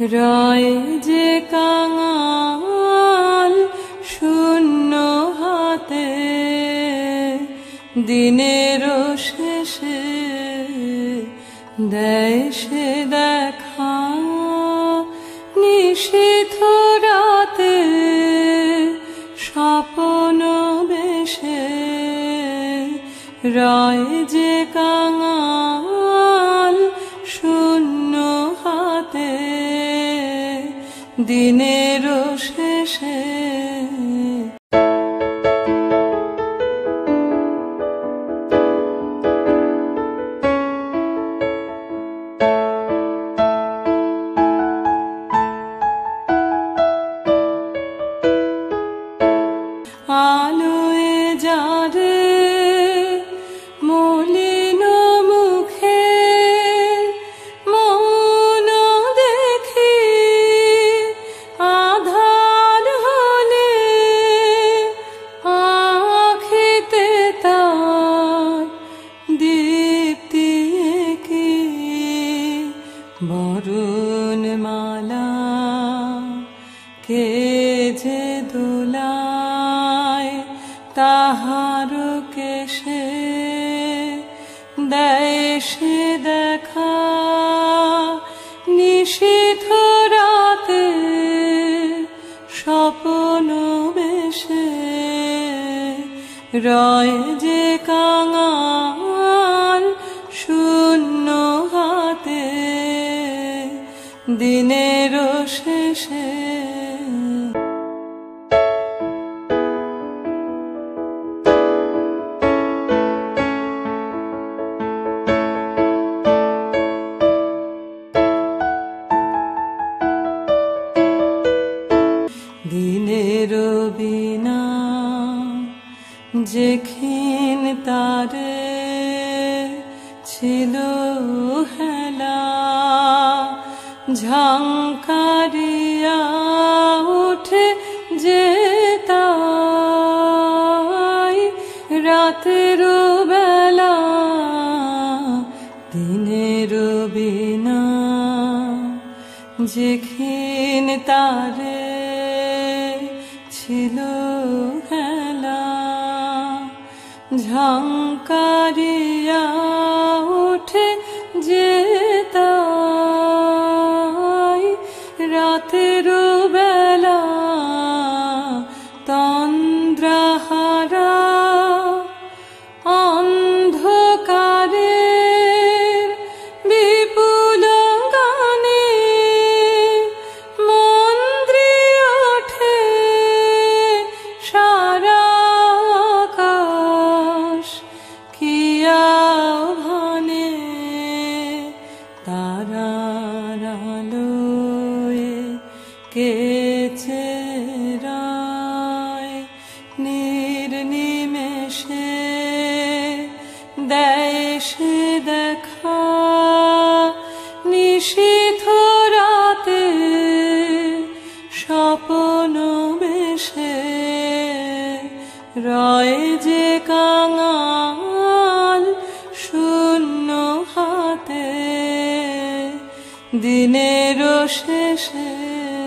রয় যে কাঙাল শূন্য হাতে, দিনের শেষে দেয় সে দেখা। নিশীথ রাতে স্বপ্ন বেশে, রয় যে কাঙাল শূন্য হাতে, দিনের শেষে। আলোয় যারে মলিন মুখে মৌন দেখি, আধার হলে আখিতে তার দীপ্তি কি। বরণ মালা কে যে দোলায়, তাহার কেশে দেয় সে দেখা। নিশীথ রাতে স্বপ্ন বেশে, রয় যে কাঙাল শূন্য হাতে, দিনের শেষে। দিনের বিনা যে ক্ষীণ তারে ছিল হেলা, ঝাঙ্কারিয়া উঠে যে তাই রাতের বেলা। দিনের বিনা যে ক্ষীণ তারে ছিল হেলা, ঝাঙ্কারিয়া উঠে যে তাই রাতের বেলা। তন্দ্রাহারা অন্ধকারের বিপুল গানে মন্দ্রি ওঠে সারা আকাশ। কি আহ্বানে তারার আলোয় কে চেরায়, নির্নিমেষে দেয় সে দেখা। নিশীথ রাতে স্বপ্ন বেশে, রয় যে কাঙাল শূন্য হাতে, দিনের শেষে।